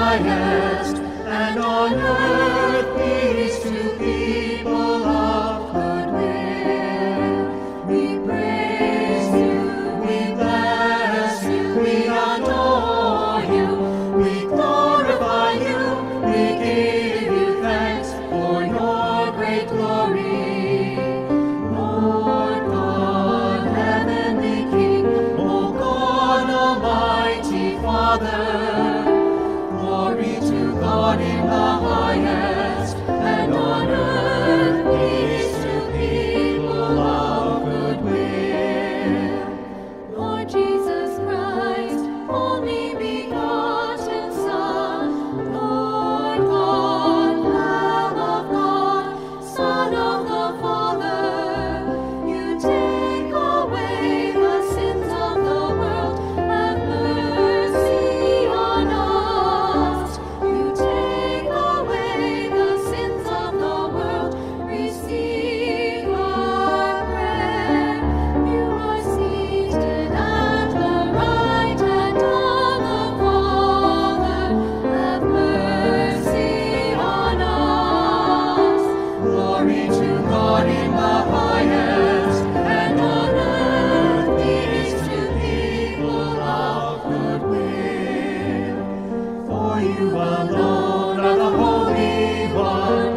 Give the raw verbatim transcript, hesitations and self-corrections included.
highest, and on earth peace to people of good will. We praise you, we bless you, we adore you, we glorify you, we give you thanks for your great glory. Lord God, heavenly King, O God, Almighty Father, glory to God in the highest, and on earth peace to people of good will. Lord Jesus Christ, only begotten Son, Lord God, Lamb of God, Son of the Father, you take away the sins of the world. Have mercy on us. You take away the sins of the world. Receive our prayer. You are seated at the right hand of the Father. Have mercy on us. Glory to God in the highest, and on earth peace to people of good will. For you alone are the Holy One,